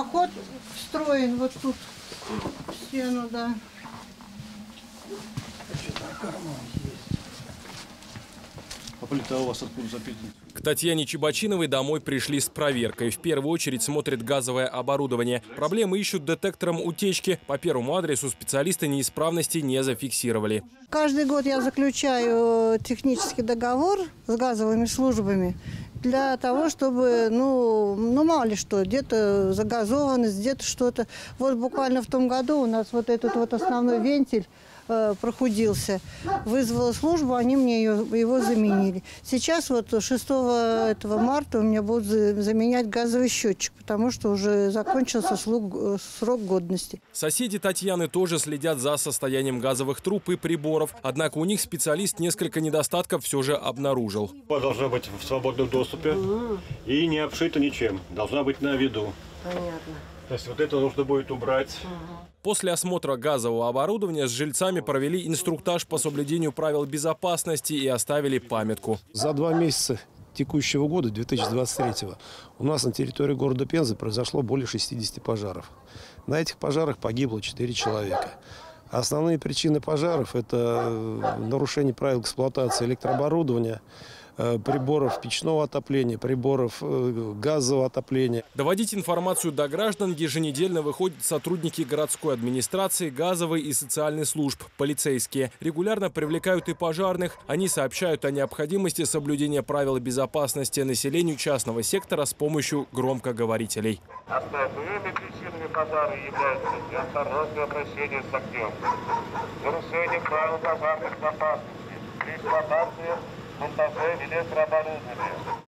дымоход встроен вот тут в стену, да. А плита у вас откуда запитана? К Татьяне Чебачиновой домой пришли с проверкой. В первую очередь смотрят газовое оборудование. Проблемы ищут детектором утечки. По первому адресу специалисты неисправности не зафиксировали. Каждый год я заключаю технический договор с газовыми службами для того, чтобы, ну мало ли что, где-то загазованность, где-то что-то. Вот буквально в том году у нас вот этот вот основной вентиль прохудился. Вызвала службу, они мне его заменили. Сейчас вот 6 марта у меня будут заменять газовый счетчик, потому что уже закончился срок годности. Соседи Татьяны тоже следят за состоянием газовых труб и приборов. Однако у них специалист несколько недостатков все же обнаружил. Должна быть в свободном доступе и не обшита ничем. Должна быть на виду. Понятно. То есть вот это нужно будет убрать. После осмотра газового оборудования с жильцами провели инструктаж по соблюдению правил безопасности и оставили памятку. За 2 месяца текущего года, 2023, у нас на территории города Пензы произошло более 60 пожаров. На этих пожарах погибло 4 человека. Основные причины пожаров – это нарушение правил эксплуатации электрооборудования, приборов печного отопления, приборов газового отопления. Доводить информацию до граждан еженедельно выходят сотрудники городской администрации, газовой и социальной служб, полицейские. Регулярно привлекают и пожарных. Они сообщают о необходимости соблюдения правил безопасности населению частного сектора с помощью громкоговорителей. Основными причинами пожара являются неосторожное обращение с огнем, нарушение правил пожарной безопасности, эксплуатация монтажа электрооборудования.